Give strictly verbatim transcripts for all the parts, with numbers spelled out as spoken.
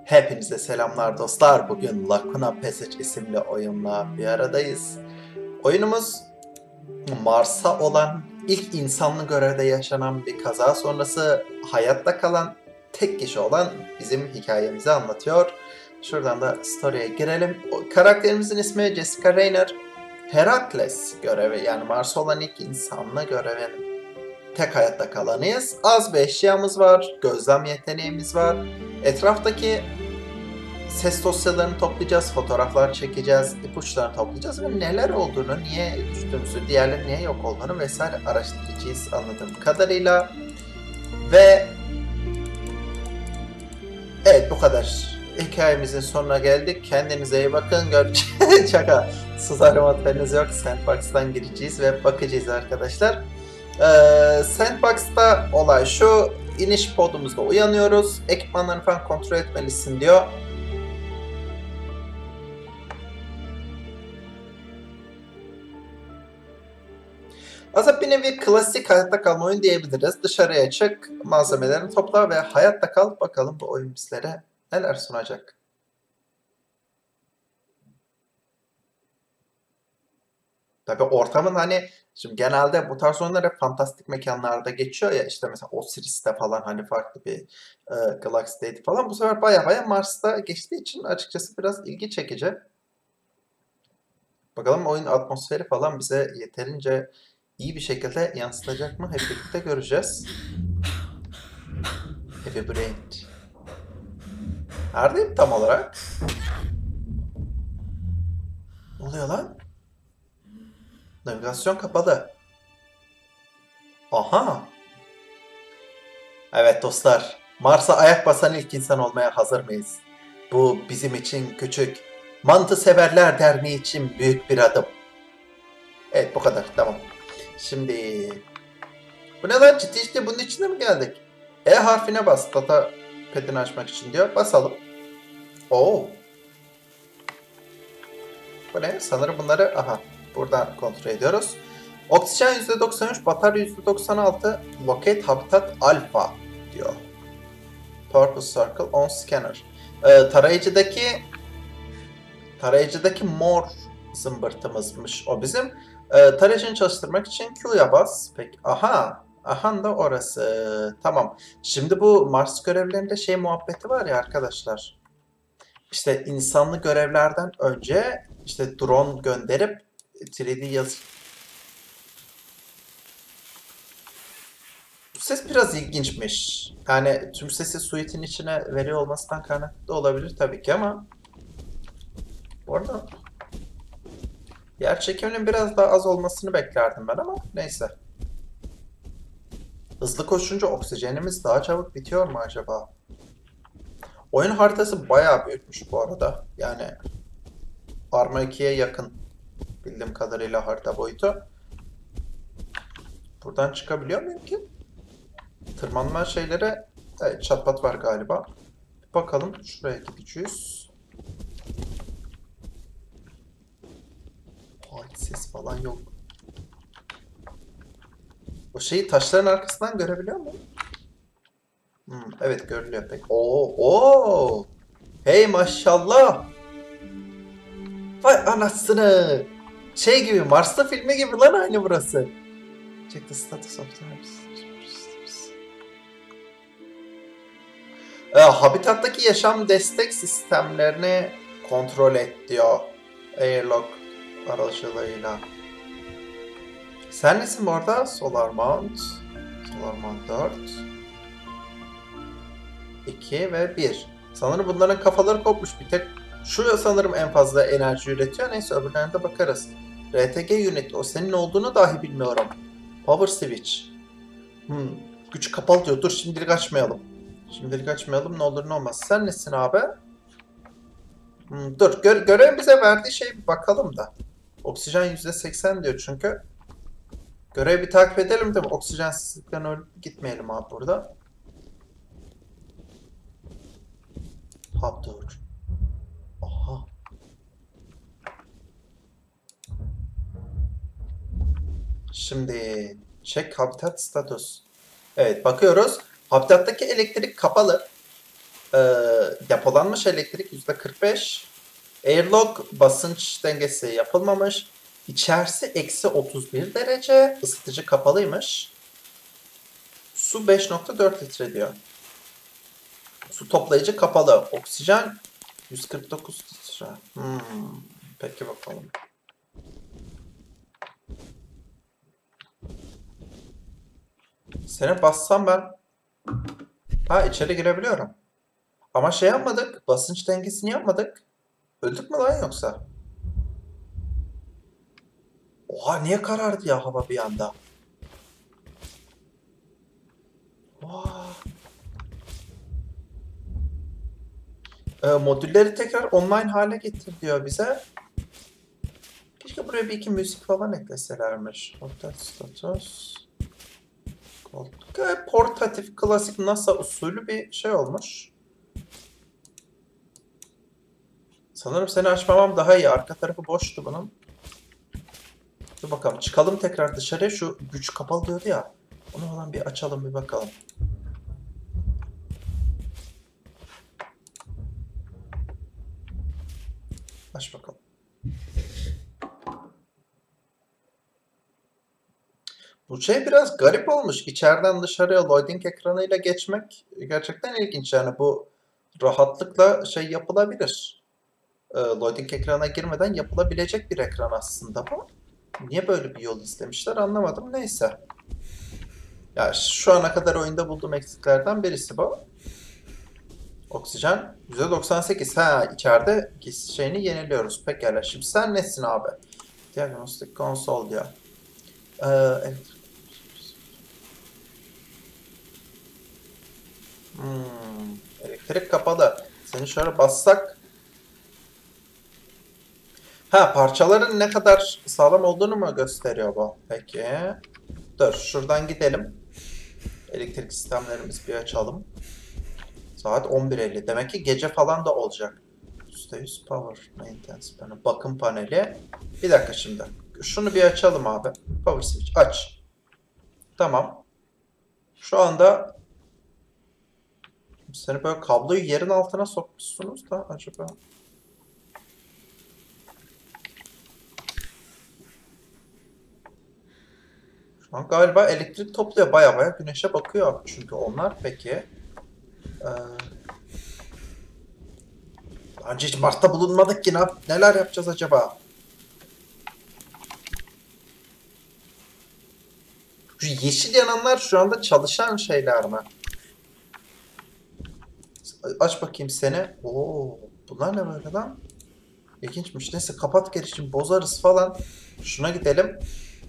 Hepinize selamlar dostlar. Bugün Lacuna Passage isimli oyunla bir aradayız. Oyunumuz Mars'a olan ilk insanlı görevde yaşanan bir kaza sonrası hayatta kalan tek kişi olan bizim hikayemizi anlatıyor. Şuradan da story'e girelim. O, karakterimizin ismi Jessica Raynor. Herakles görevi, yani Mars'a olan ilk insanlı görevin tek hayatta kalanıyız. Az bir eşyamız var, gözlem yeteneğimiz var. Etraftaki ses dosyalarını toplayacağız, fotoğraflar çekeceğiz, ipuçlarını toplayacağız ve neler olduğunu, niye düştüğümüzü, diğerleri niye yok olduğunu vesaire araştıracağız anladığım kadarıyla. Ve evet, bu kadar. Hikayemizin sonuna geldik. Kendinize iyi bakın. Görüşürüz. Şaka. Susarım haberiniz yok. Sandbox'tan gireceğiz ve bakacağız arkadaşlar. Ee, Sandbox'ta olay şu. İniş podumuzda uyanıyoruz. Ekipmanlarını falan kontrol etmelisin diyor. Aslında bir nevi klasik hayatta kalma oyun diyebiliriz. Dışarıya çık, malzemelerini topla ve hayatta kal. Bakalım bu oyun bizlere neler sunacak. Tabii ortamın hani, şimdi genelde bu tarz oyunlar hep fantastik mekanlarda geçiyor ya, işte mesela Osiris'te falan, hani farklı bir e, Galaxy'deydi falan. Bu sefer baya baya Mars'ta geçtiği için açıkçası biraz ilgi çekici. Bakalım oyun atmosferi falan bize yeterince iyi bir şekilde yansıtacak mı? Hep birlikte göreceğiz. Heavy Brain. Neredeyim tam olarak? Ne oluyor lan? Navigasyon kapalı. Aha. Evet dostlar. Mars'a ayak basan ilk insan olmaya hazır mıyız? Bu bizim için küçük. Mantı Severler Derneği için büyük bir adım. Evet, bu kadar. Tamam. Şimdi... Bu ne lan? Ciddi ciddi bunun içine mi geldik? E harfine bas. Data pad'ini açmak için diyor. Basalım. Oo. Bu ne? Sanırım bunları... Aha. Buradan kontrol ediyoruz. Oksijen yüzde doksan üç, batarya yüzde doksan altı, Locate Habitat Alpha diyor. Purple Circle on Scanner. Ee, tarayıcıdaki tarayıcıdaki mor zımbırtımızmış o bizim. Ee, tarayıcını çalıştırmak için Q'ya bas. Peki, aha. Aha da orası. Tamam. Şimdi bu Mars görevlerinde şey muhabbeti var ya arkadaşlar. İşte insanlı görevlerden önce işte drone gönderip üç D yazı. Bu ses biraz ilginçmiş. Yani tüm sesi suite'in içine veriyor olmasından kaynaklı da olabilir tabii ki ama bu arada yer çekiminin biraz daha az olmasını beklerdim ben, ama neyse. Hızlı koşunca oksijenimiz daha çabuk bitiyor mu acaba? Oyun haritası bayağı büyükmüş bu arada. Yani Arma ikiye yakın bildiğim kadarıyla harita boyutu. Buradan çıkabiliyor muyum ki? Tırmanma şeyleri, evet, çatpat var galiba. Bir bakalım, şuraya gideceğiz. Hiç ses falan yok. O şeyi taşların arkasından görebiliyor muyum? Hmm, evet, görülüyor pek. Oo, oo. Hey maşallah. Vay anasını. Şey gibi, Mars'ta filmi gibi lan aynı burası. Check the status of the e, Habitat'taki yaşam destek sistemlerini kontrol et diyor. Airlock aracılığıyla. Sen nesin bu arada? Solar Mount. Solar Mount dört. iki ve bir. Sanırım bunların kafaları kopmuş. Bir tek şu sanırım en fazla enerji üretiyor. Neyse, öbürlerine de bakarız. R T G Unit. O senin olduğunu dahi bilmiyorum. Power Switch. Hmm. Güç kapalı diyor. Dur, şimdilik açmayalım. Şimdilik açmayalım. Ne olur ne olmaz. Sen nesin abi? Hmm, dur. Gö görev bize verdiği şey bir bakalım da. Oksijen yüzde seksen diyor çünkü. Görevi bir takip edelim de oksijensizlikten ölüp gitmeyelim abi burada. Hap dur. Aha. Şimdi check habitat status. Evet, bakıyoruz. Habitattaki elektrik kapalı. Ee, depolanmış elektrik yüzde kırk beş. Airlock basınç dengesi yapılmamış. İçerisi eksi otuz bir derece. Isıtıcı kapalıymış. Su beş nokta dört litre diyor. Su toplayıcı kapalı. Oksijen yüz kırk dokuz litre. Hmm, peki bakalım. Seni bassam ben... Ha, içeri girebiliyorum. Ama şey yapmadık. Basınç dengesini yapmadık. Öldük mü lan yoksa? Oha, niye karardı ya hava bir anda? Oha. Ee, modülleri tekrar online hale getir diyor bize. Keşke buraya bir iki müzik falan ekleselermiş. Hotel status. Koltuk. Ee, portatif, klasik NASA usulü bir şey olmuş. Sanırım seni açmamam daha iyi. Arka tarafı boştu bunun. Dur bakalım. Çıkalım tekrar dışarıya. Şu güç kapalı diyordu ya. Onu falan bir açalım, bir bakalım. Aç bakalım. Bu şey biraz garip olmuş. İçeriden dışarıya loading ekranıyla geçmek gerçekten ilginç. Yani bu rahatlıkla şey yapılabilir. Ee, loading ekranına girmeden yapılabilecek bir ekran aslında bu. Niye böyle bir yol izlemişler anlamadım. Neyse. Ya şu ana kadar oyunda bulduğum eksiklerden birisi bu. Oksijen yüzde doksan sekiz. Ha, içeride şeyini yeniliyoruz. Pekala. Şimdi sen nesin abi? Diagnostik konsol diyor. Ee, elektrik. Hmm, elektrik kapalı. Seni şöyle bassak. Ha, parçaların ne kadar sağlam olduğunu mu gösteriyor bu? Peki. Dur, şuradan gidelim. Elektrik sistemlerimizi bir açalım. Saat on bir elli. Demek ki gece falan da olacak. yüzde yüz power maintenance panel. Bakım paneli. Bir dakika şimdi. Şunu bir açalım abi. Power switch aç. Tamam. Şu anda seni böyle kabloyu yerin altına sokmuşsunuz da acaba. Şu an galiba elektrik topluyor. Baya baya güneşe bakıyor çünkü onlar. Peki. Ee, daha önce hiç Mart'ta bulunmadık ki. Neler yapacağız acaba? Şu yeşil yananlar şu anda çalışan şeyler mi? Aç bakayım seni. Oo, bunlar ne böyle lan? İlginçmiş. Neyse kapat gelişim, bozarız falan. Şuna gidelim.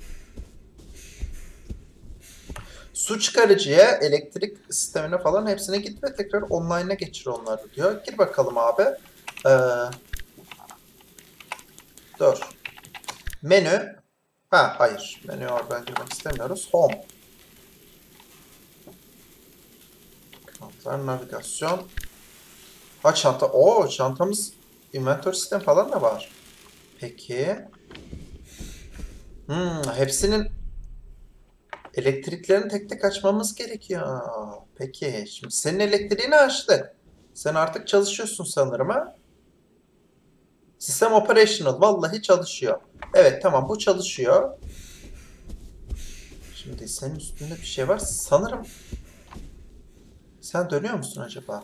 Su çıkarıcıya, elektrik sistemine falan hepsine git ve tekrar online'a geçir onları diyor. Gir bakalım abi. Ee, dur. Menü. Ha, hayır. Menü oradan girmek istemiyoruz. Home. Kanıtlar, navigasyon. Ha, çanta. Oo, çantamız inventör sistem falan da var. Peki. Hmm, hepsinin elektriklerini tek tek açmamız gerekiyor. Peki. Şimdi senin elektriğini açtık. Sen artık çalışıyorsun sanırım ha? Sistem operational. Vallahi çalışıyor. Evet, tamam, bu çalışıyor. Şimdi senin üstünde bir şey var. Sanırım sen dönüyor musun acaba?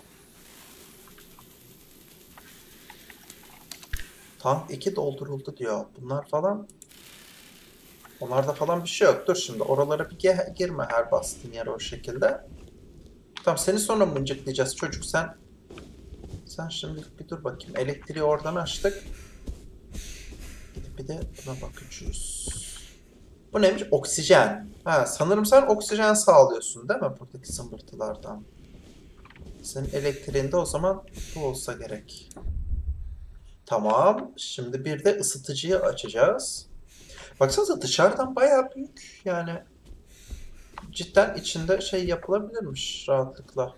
Tank iki dolduruldu diyor. Bunlar falan. Onlarda falan bir şey yok. Dur şimdi oralara bir girme her bastığın yere o şekilde. Tamam, seni sonra mıncıklayacağız çocuk sen. Sen şimdi bir dur bakayım. Elektriği oradan açtık. Bir de buna bakacağız. Bu neymiş? Oksijen. Ha, sanırım sen oksijen sağlıyorsun değil mi buradaki zımbırtılardan? Senin elektriğinde o zaman bu olsa gerek. Tamam. Şimdi bir de ısıtıcıyı açacağız. Baksanıza dışarıdan bayağı büyük. Yani cidden içinde şey yapılabilirmiş rahatlıkla.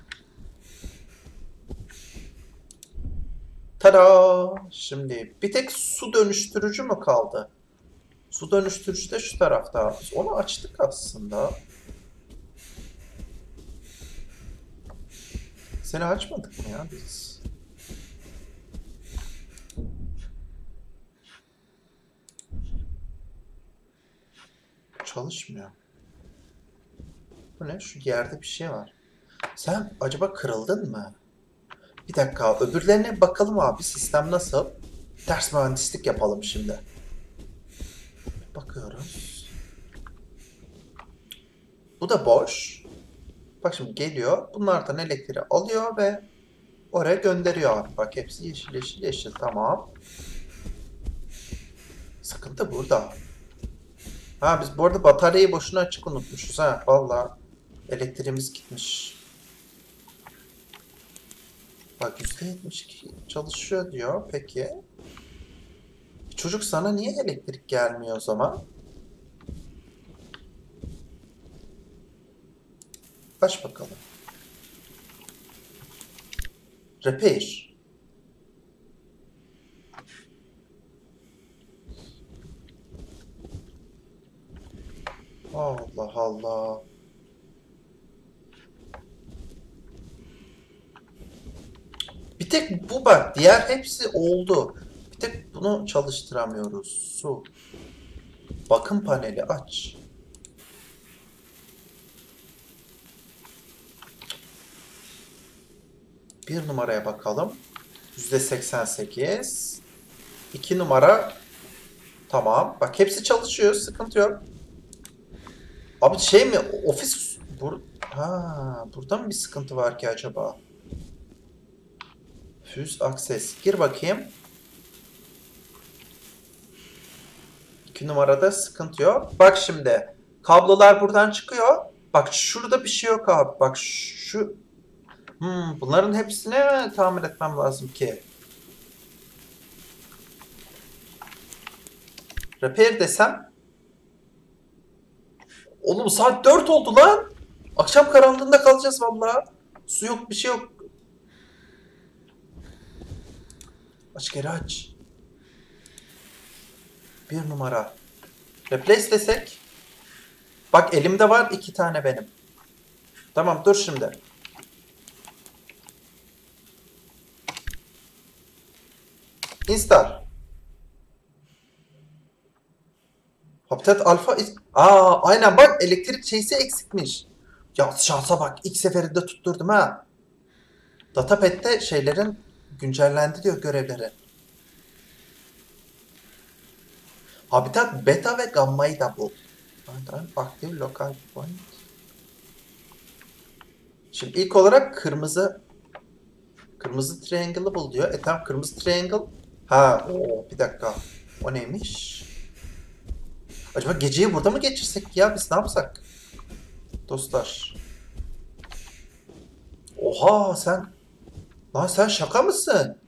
Tada! Şimdi bir tek su dönüştürücü mü kaldı? Su dönüştürücü de şu tarafta. Biz onu açtık aslında. Seni açmadık mı ya biz? Çalışmıyor. Bu ne? Şu yerde bir şey var. Sen acaba kırıldın mı? Bir dakika, öbürlerine bakalım abi. Sistem nasıl? Ders mühendislik yapalım şimdi. Bakıyoruz. Bu da boş. Bak şimdi geliyor. Bunlardan elektriği alıyor ve oraya gönderiyor abi. Bak hepsi yeşil yeşil yeşil. Tamam. Sıkıntı burada. Ha biz bu arada bataryayı boşuna açık unutmuşuz ha. Vallahi elektriğimiz gitmiş. Bak yüzde yetmiş iki çalışıyor diyor. Peki. Çocuk sana niye elektrik gelmiyor o zaman? Aç bakalım. Repair. Allah Allah. Bir tek bu bak. Diğer hepsi oldu. Bir tek bunu çalıştıramıyoruz. Su. Bakım paneli aç. Bir numaraya bakalım. yüzde seksen sekiz. İki numara. Tamam. Bak hepsi çalışıyor. Sıkıntı yok. Abi şey mi? Ofis... Bur ha, burada mı bir sıkıntı var ki acaba? Füz akses. Gir bakayım. İki numarada sıkıntı yok. Bak şimdi. Kablolar buradan çıkıyor. Bak şurada bir şey yok abi. Bak şu... Hmm, bunların hepsini mi tamir etmem lazım ki? Repair desem. Oğlum saat dört oldu lan. Akşam karanlığında kalacağız vallahi. Su yok bir şey yok. Aç geri aç. Bir numara. Replace desek. Bak elimde var iki tane benim. Tamam dur şimdi. Install. Habitat Alpha. Aa aynen bak elektrik şeysi eksikmiş. Ya şansa bak ilk seferinde tutturdum ha. Datapad'de şeylerin güncellendi diyor görevleri. Habitat beta ve gamma'yı da bul. Aktif lokal point. Şimdi ilk olarak kırmızı kırmızı triangle'ı bul diyor. E tamam kırmızı triangle. Ha o bir dakika. O neymiş? Acaba geceyi burada mı geçirsek ya? Biz ne yapsak? Dostlar. Oha sen. Lan sen şaka mısın?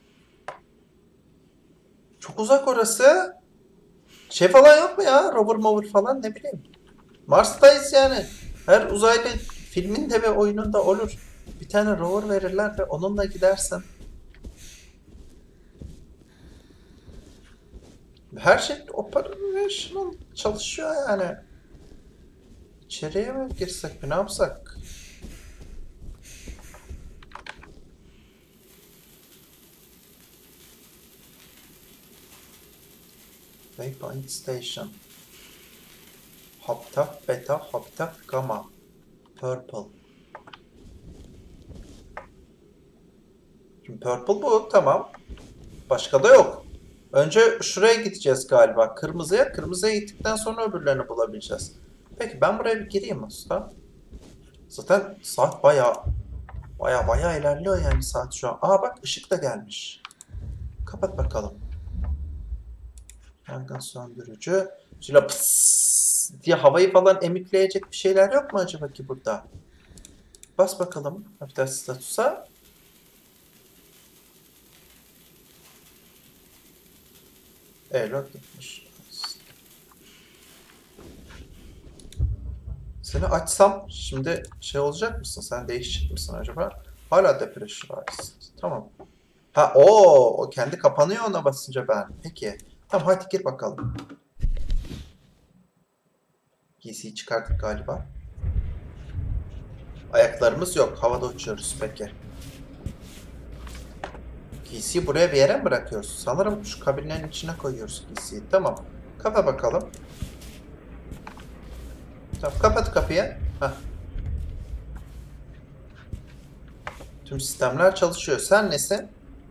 Çok uzak orası. Şey falan yok mu ya? Rover mover falan ne bileyim. Mars'tayız yani. Her uzaylı filminde ve oyununda olur. Bir tane rover verirler ve onunla gidersin. Her şey operational çalışıyor yani. İçeriye mi girsek mi ne yapsak? Waypoint Station. Habitat Beta, Habitat Gamma. Purple. Şimdi Purple bu tamam. Başka da yok. Önce şuraya gideceğiz galiba. Kırmızıya. Kırmızıya gittikten sonra öbürlerini bulabileceğiz. Peki ben buraya bir gireyim usta. Zaten saat baya baya baya ilerliyor yani saat şu an. Aa bak ışık da gelmiş. Kapat bakalım. Yangın söndürücü. Şöyle pıs diye havayı falan emikleyecek bir şeyler yok mu acaba ki burada? Bas bakalım habitat statusa. Airlock gitmiş. Seni açsam şimdi şey olacak mısın? Sen değişecek misin acaba? Hala depressurized. Tamam. Ha o o kendi kapanıyor ona basınca ben. Peki. Tamam hadi gir bakalım. Giysiyi çıkarttık galiba. Ayaklarımız yok. Havada uçuyoruz peki. Giysiyi buraya bir yere mi bırakıyoruz? Sanırım şu kabinlerin içine koyuyoruz giysiyi. Tamam. Kapa bakalım. Tamam, kapat kapıyı. Heh. Tüm sistemler çalışıyor. Sen nesin?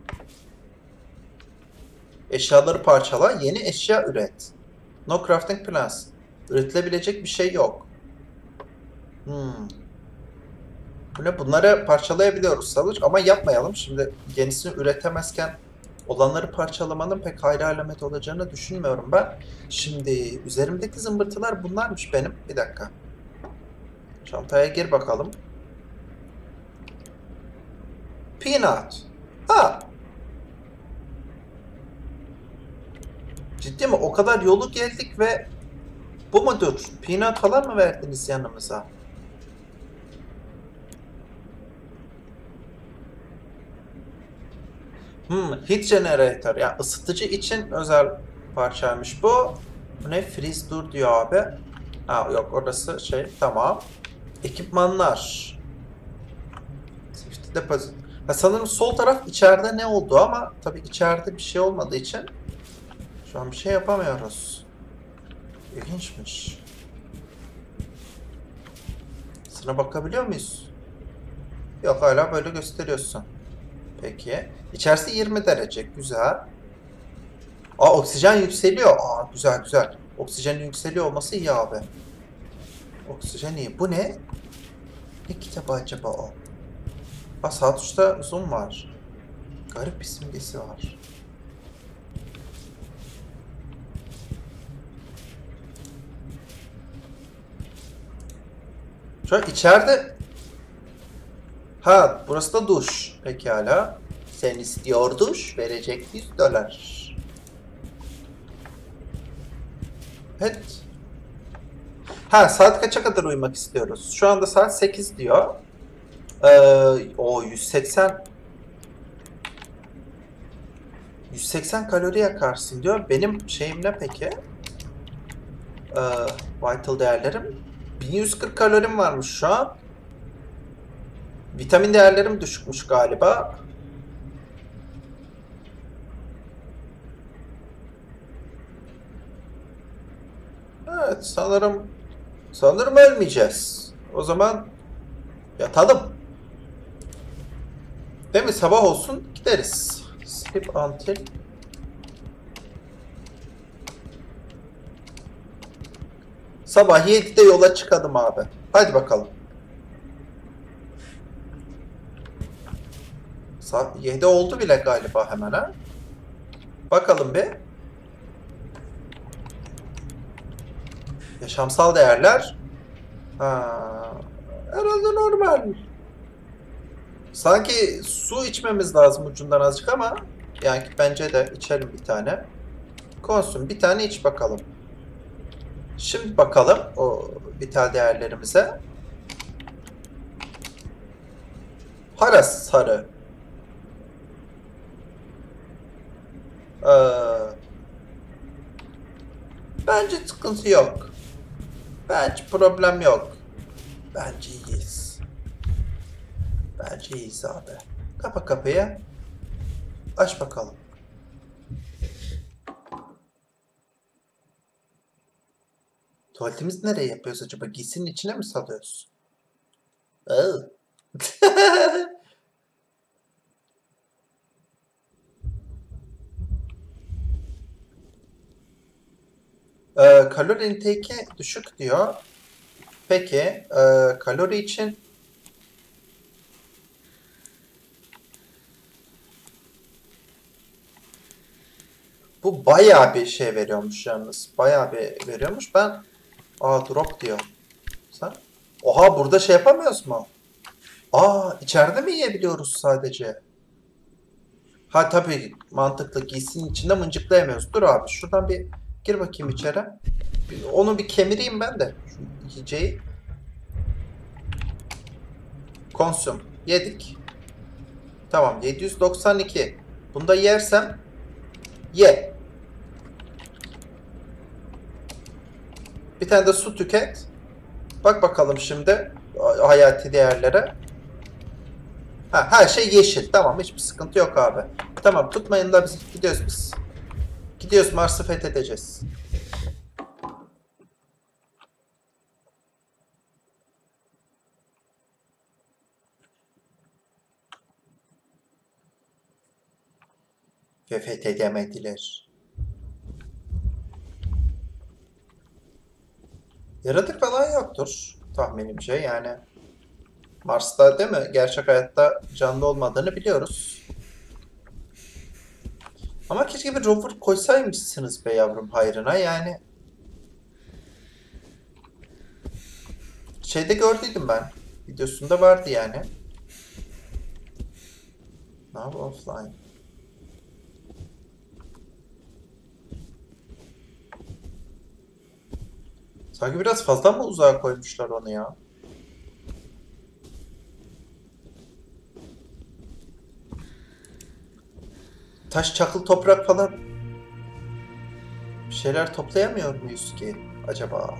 Eşyaları parçala, yeni eşya üret. No crafting plans. Üretilebilecek bir şey yok. Hmm. Bu ne? Bunları parçalayabiliyoruz Salıç ama yapmayalım. Şimdi yenisini üretemezken olanları parçalamanın pek hayra alamet olacağını düşünmüyorum ben. Şimdi üzerimdeki zımbırtılar bunlarmış benim. Bir dakika. Çantaya gir bakalım. Peanut. Ha. Ciddi mi? O kadar yolu geldik ve bu mudur? Peanut falan mı verdiniz yanımıza? Hmm, heat generator. Yani ısıtıcı için özel parçaymış bu. Bu ne? Freeze dur diyor abi. Ha yok, orası şey. Tamam. Ekipmanlar. Safety deposit. Ha, sanırım sol taraf içeride ne oldu ama tabii içeride bir şey olmadığı için şu an bir şey yapamıyoruz. İlginçmiş. Sana bakabiliyor muyuz? Yok, hala böyle gösteriyorsun. Peki. İçerisi yirmi derece. Güzel. Aa, oksijen yükseliyor. Aa, güzel güzel. Oksijenin yükseliyor olması iyi abi. Oksijen iyi. Bu ne? Ne kitabı acaba o? Aa, sağ tuşta zoom var. Garip bir simgesi var. Şu an içeride... Ha, burası da duş. Pekala. Sen istiyor duş, verecek yüz dolar. Evet. Ha, saat kaça kadar uyumak istiyoruz? Şu anda saat sekiz diyor. Ee, o yüz seksen yüz seksen kalori yakarsın diyor. Benim şeyim ne peki? Ee, vital değerlerim. bin yüz kırk kalorim varmış şu an. Vitamin değerlerim düşükmüş galiba. Evet, sanırım sanırım ölmeyeceğiz. O zaman yatalım. Değil mi? Sabah olsun gideriz. Sleep until sabah yedide yola çıkalım abi. Hadi bakalım. Saat yedi oldu bile galiba hemen ha. Bakalım bir. Yaşamsal değerler. Ha, herhalde normal. Sanki su içmemiz lazım ucundan azıcık ama yani bence de içelim bir tane. Konsüm bir tane iç bakalım. Şimdi bakalım o vital değerlerimize. Haras sarı. Ee, bence sıkıntı yok. Bence problem yok. Bence iyiyiz. Bence iyiyiz abi. Kapa kapıyı. Aç bakalım. Tuvaletimizi nereye yapıyoruz acaba? Giysinin içine mi salıyoruz? Oh. ee, kalori intake'i düşük diyor. Peki, e, kalori için bu bayağı bir şey veriyormuş yalnız. Bayağı bir veriyormuş. Ben aa drop diyor. Sen? Oha, burada şey yapamıyoruz mu? Aa, içeride mi yiyebiliyoruz sadece? Ha tabii, mantıklı. Giysinin içinde mıncıklayamıyoruz. Dur abi, şuradan bir gir bakayım içeri. Bir, onu bir kemireyim ben de. Şu yiyeceği. Konsüm. Yedik. Tamam, yedi yüz doksan iki. Bunu da yersem ye. Bir tane de su tüket. Bak bakalım şimdi hayati değerlere. Ha, her şey yeşil. Tamam, hiçbir sıkıntı yok abi. Tamam, tutmayın da biz gidiyoruz biz. Gidiyoruz, Mars'ı fethedeceğiz. Ve fethedemediler. Yaratık falan yoktur tahminimce yani. Mars'ta değil mi? Gerçek hayatta canlı olmadığını biliyoruz. Ama keşke bir rover koysaymışsınız be yavrum hayrına yani. Şeyde gördüydüm ben. Videosunda vardı yani. Now offline. Sanki biraz fazla mı uzağa koymuşlar onu ya? Taş, çakıl, toprak falan bir şeyler toplayamıyor muyuz ki acaba?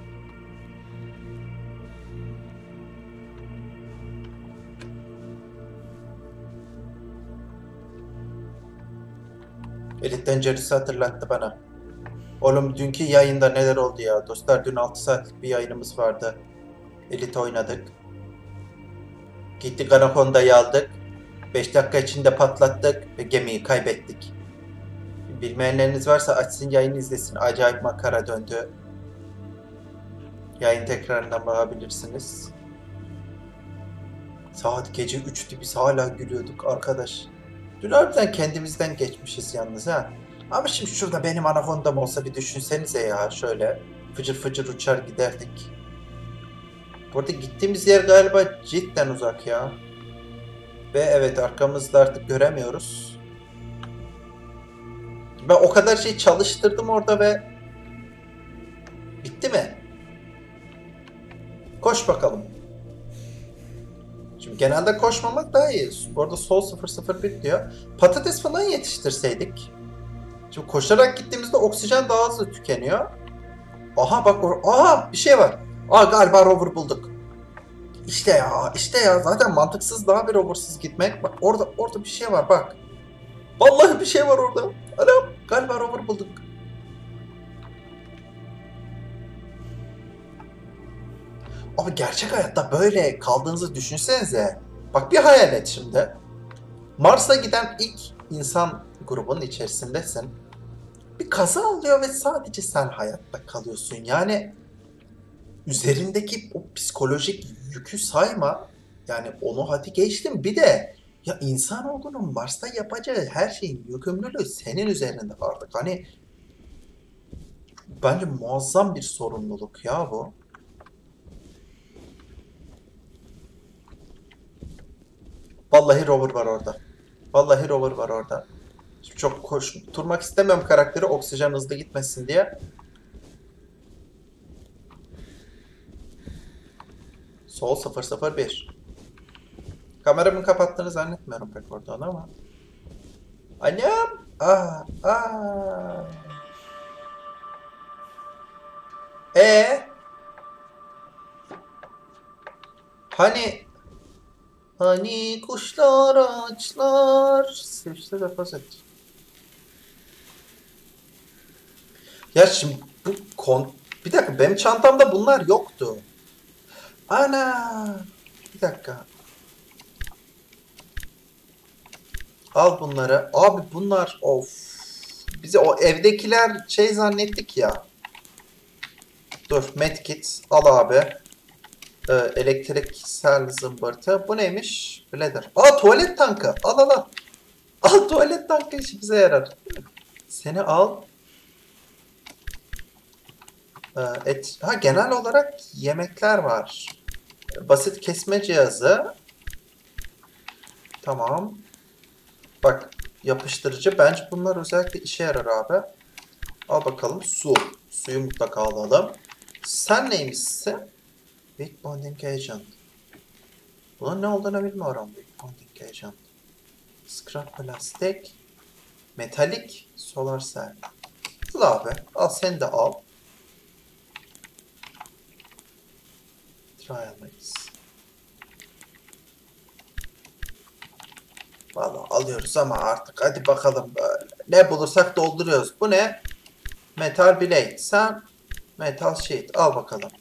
Elit tenceresi hatırlattı bana. Oğlum dünkü yayında neler oldu ya? Dostlar dün altı saatlik bir yayınımız vardı. Elit oynadık. Gittik Anacon'da'yı aldık. beş dakika içinde patlattık ve gemiyi kaybettik. Bilmeyenleriniz varsa açsın yayını izlesin. Acayip makara döndü. Yayın tekrarından bakabilirsiniz. Saat gece üçtü, biz hala gülüyorduk arkadaş. Dün harbiden kendimizden geçmişiz yalnız ha. Ama şimdi şurada benim Anaconda'm olsa bir düşünsenize ya, şöyle fıcır fıcır uçar giderdik. Burada gittiğimiz yer galiba cidden uzak ya. Ve evet, arkamızda artık göremiyoruz. Ben o kadar şey çalıştırdım orada ve bitti mi? Koş bakalım. Şimdi genelde koşmamak daha iyi. Bu arada sol sıfır sıfır bir diyor. Patates falan yetiştirseydik. Şimdi koşarak gittiğimizde oksijen daha hızlı tükeniyor. Aha bak or Aha bir şey var. Aa, galiba rover bulduk. İşte ya, işte ya, zaten mantıksız daha bir roversız gitmek. Bak orada orada bir şey var bak. Vallahi bir şey var orada. Anam, galiba rover bulduk. Abi gerçek hayatta böyle kaldığınızı düşünsenize. Bak bir hayal et şimdi. Mars'a giden ilk insan grubunun içerisindesin. Bir kaza oluyor ve sadece sen hayatta kalıyorsun. Yani üzerindeki o psikolojik yükü sayma. Yani onu hadi geçtim. Bir de ya insanoğlunun Mars'ta yapacağı her şeyin yükümlülüğü senin üzerinde artık. Hani bence muazzam bir sorumluluk ya bu. Vallahi rover var orada. Vallahi rover var orada. Şimdi çok koşturmak istemiyorum karakteri, oksijen hızlı gitmesin diye. Sol sıfır sıfır bir. Kameramı kapattığını zannetmiyorum pek oradan ama. Annem! Aa, aa. E hani hani kuşlar ağaçlar sevişte deposit. Ya şimdi bu kon bir dakika, benim çantamda bunlar yoktu. Ana! Bir dakika. Al bunları. Abi bunlar of. Bizi o evdekiler şey zannettik ya. Dur, medkit al abi. Ee, elektriksel zımbırtı. Bu neymiş? Bladder. Aa, tuvalet tankı. Al al al. Al, tuvalet tankı işimize yarar. Seni al. Ee, et. Ha, genel olarak yemekler var. Basit kesme cihazı. Tamam. Bak, yapıştırıcı. Bence bunlar özellikle işe yarar abi. Al bakalım su. Suyu mutlaka alalım. Sen neymişsin? Weak Bonding Agent. Bunun ne olduğunu bilmiyorum. Weak Bonding Agent. Scrap plastik. Metalik. Solar cell. Al abi. Al, sen de al. Trial mix. Vallahi alıyoruz ama artık hadi bakalım. Ne bulursak dolduruyoruz. Bu ne? Metal blade. Sen metal sheet. Al bakalım.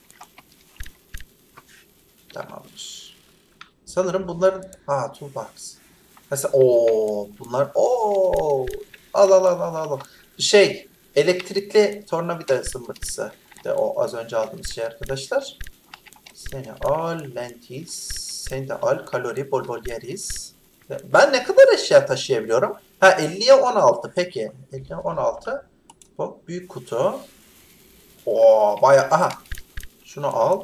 Tamamdır. Sanırım bunların... Ha, toolbox. Mesela ooo bunlar ooo al al al al al. Şey elektrikli tornavida zımbırtısı de o az önce aldığımız şey arkadaşlar. Seni al lentils. Seni de al kalori bol bol yeriz. Ben ne kadar eşya taşıyabiliyorum? Ha elliye on altı peki. elliye on altı. Bu büyük kutu. Oo bayağı aha. Şunu al.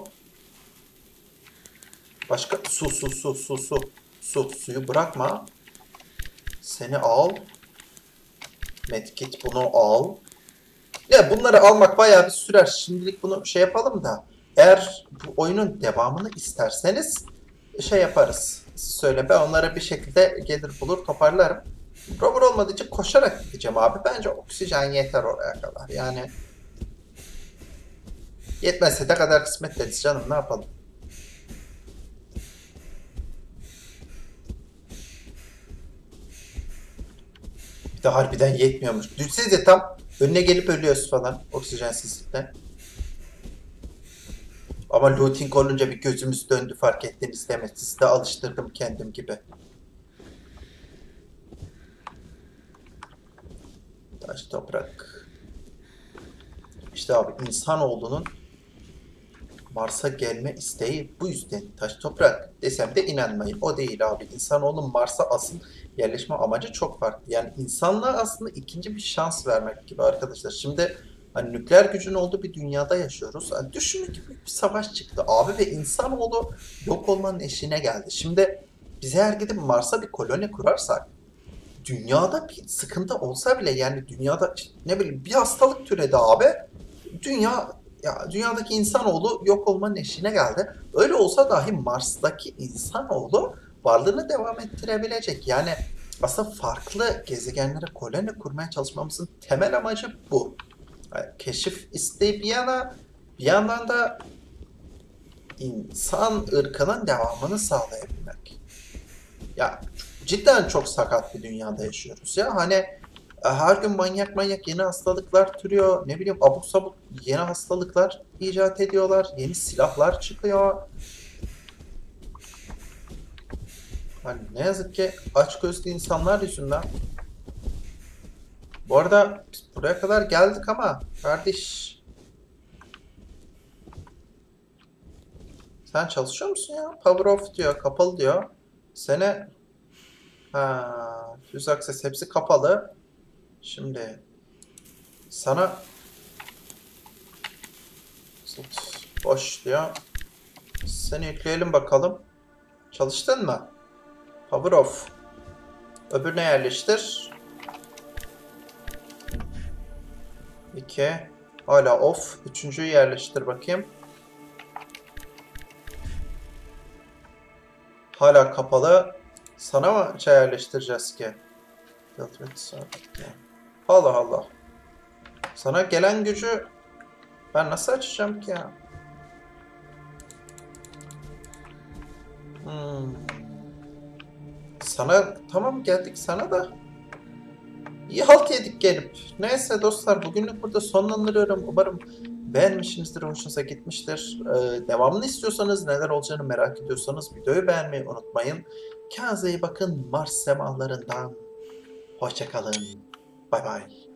Başka su su su su su. Su suyu bırakma. Seni al. Medkit bunu al. Ya bunları almak bayağı bir sürer. Şimdilik bunu şey yapalım da. Eğer bu oyunun devamını isterseniz şey yaparız. Siz söyle ben onlara bir şekilde gelir bulur toparlarım. Rover olmadığı için koşarak gideceğim abi. Bence oksijen yeter oraya kadar. Yani yetmezse de kadar kısmet deriz canım ne yapalım. Bir de harbiden yetmiyormuş. Düşünsenize tam önüne gelip ölüyoruz falan oksijensizlikten. Ama looting olunca bir gözümüz döndü fark ettiniz demek. Sizi de alıştırdım kendim gibi. Taş toprak. İşte abi insanoğlunun Mars'a gelme isteği bu yüzden taş toprak desem de inanmayın. O değil abi. İnsanoğlunun Mars'a asıl yerleşme amacı çok farklı. Yani insanlığa aslında ikinci bir şans vermek gibi arkadaşlar. Şimdi hani nükleer gücün olduğu bir dünyada yaşıyoruz. Yani düşünün ki büyük bir savaş çıktı abi ve insanoğlu yok olmanın eşiğine geldi. Şimdi biz eğer gidip Mars'a bir koloni kurarsak dünyada bir sıkıntı olsa bile yani dünyada işte ne bileyim bir hastalık türedi abi. Dünya ya dünyadaki insanoğlu yok olmanın eşiğine geldi. Öyle olsa dahi Mars'taki insanoğlu varlığını devam ettirebilecek. Yani aslında farklı gezegenlere koloni kurmaya çalışmamızın temel amacı bu. Yani keşif isteği bir yana bir yandan da insan ırkının devamını sağlayabilmek. Ya cidden çok sakat bir dünyada yaşıyoruz ya. Hani her gün manyak manyak yeni hastalıklar türüyor. Ne bileyim abuk sabuk yeni hastalıklar icat ediyorlar. Yeni silahlar çıkıyor. Hani ne yazık ki açgözlü insanlar yüzünden. Bu arada biz buraya kadar geldik ama kardeş sen çalışıyor musun ya? Power off diyor, kapalı diyor. Sene ha, füze access hepsi kapalı. Şimdi sana boş diyor. Seni yükleyelim bakalım. Çalıştın mı? Power off. Öbürüne yerleştir. iki. Hala off. Üçüncüyü yerleştir bakayım. Hala kapalı. Sana mı şey yerleştireceğiz ki? Allah Allah. Sana gelen gücü ben nasıl açacağım ki ya? Hmm. Sana tamam geldik sana da. İyi halt yedik gelip. Neyse dostlar bugünlük burada sonlandırıyorum. Umarım beğenmişsinizdir, hoşunuza gitmiştir. Ee, devamını istiyorsanız, neler olacağını merak ediyorsanız videoyu beğenmeyi unutmayın. Kendinize iyi bakın. Mars semalarından hoşça kalın. Bay bay.